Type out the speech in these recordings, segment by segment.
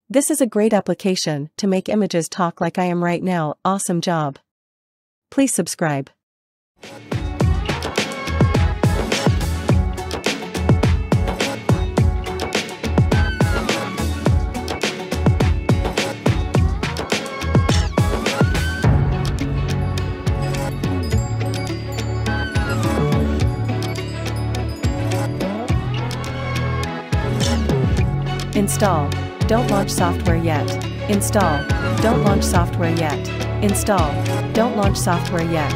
This is a great application to make images talk like I am right now. Awesome job. Please subscribe. Install. Don't launch software yet. Install. Don't launch software yet. Install. Don't launch software yet.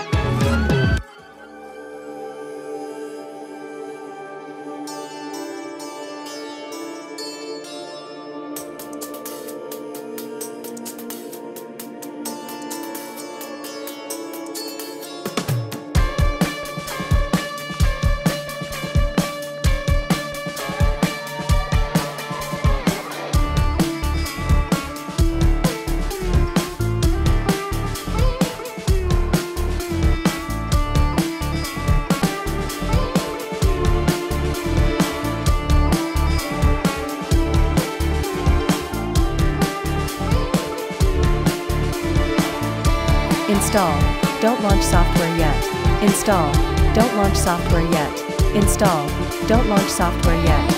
Install. Don't launch software yet. Install. Don't launch software yet. Install. Don't launch software yet.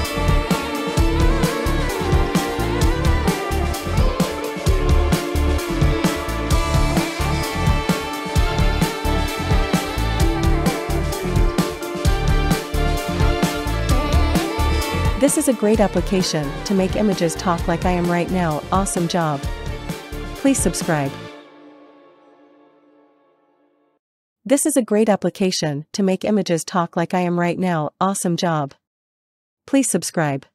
This is a great application to make images talk like I am right now. Awesome job. Please subscribe. This is a great application to make images talk like I am right now. Awesome job. Please subscribe.